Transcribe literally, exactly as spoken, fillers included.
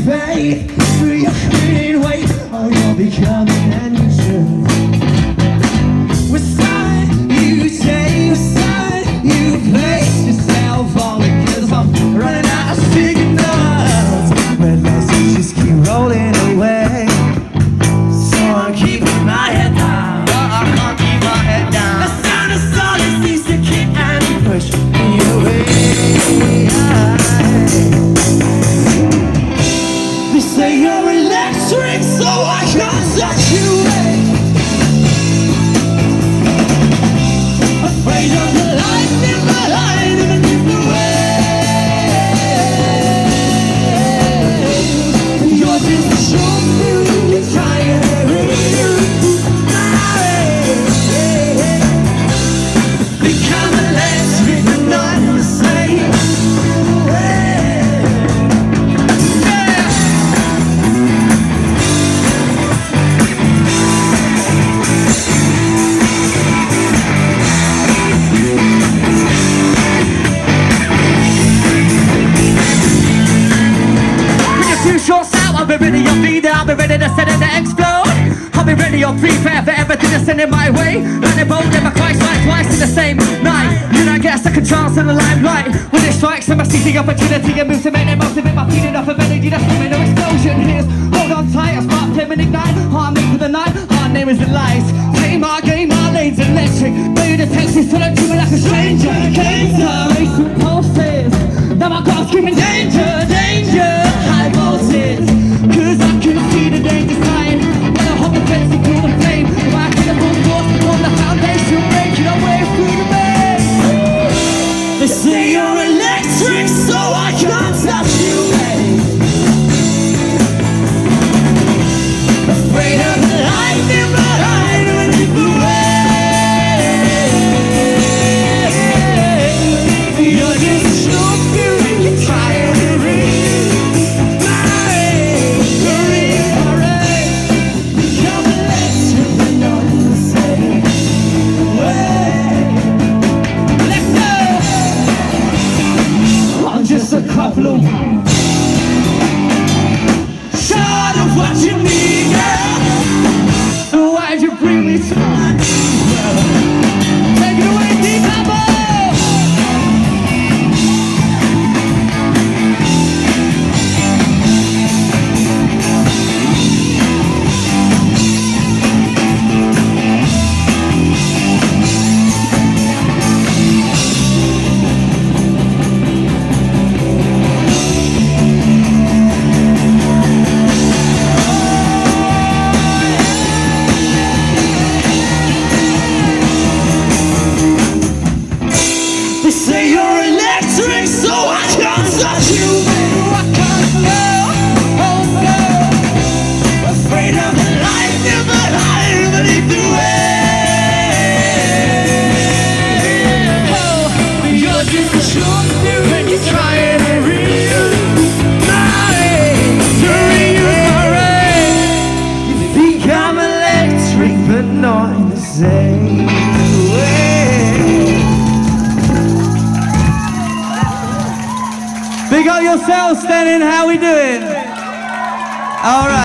faith through your green weight, or you're becoming an insurance. With sign you take, with sign you place yourself on it, 'cause I'm running out of signals. Red lights just keep rolling away, so I'm keeping my head down. But I can't keep my head down. The sound of solid seems to kick and push me away. They say you're electric, so I can't touch you. Afraid of the lightning, but I'm in a different way. You're just a short fuse, you're trying to reach my way. Become electric, but not the same way. I'll be ready, I'll be there, I'll be ready to set it to explode. I'll be ready, I'll prepare for everything that's sending my way. Running bold, never quite strike twice in the same night. You don't get a second chance in the limelight. When it strikes, I must seize the opportunity and move to make it most of it. My feet enough of energy, that's giving no explosion. Here's hold on tight, I'll spark, flame and ignite. Heart made for the night, heart name is the lights. Take my game, my lane's electric. Baby, the text is full of me like a stranger. Cancer, racing pulses. Now my car's screaming danger, danger. High voltage. 'Cause I can see the danger sign. When I hop the fence and cool the flame, back in the full force on the foundation, breaking our way through the maze. They say you're electric, so I can't touch you, babe. Afraid of the lightning, but I know a different way. You're just a short fuse, you're trying to reach. Just a couple of short of what you need, girl. So why'd you bring me to my knees, girl? Take it away, deep number. They say you're electric, so I can't touch you. I can't know, oh no. Afraid of the lightning, but I'm beneath the way. Oh, you're just a short fuse and you're trying to reach my way, to reach my way. You think I'm electric, but not in the same way. Big up yourself, Steyning. How we doing? All right.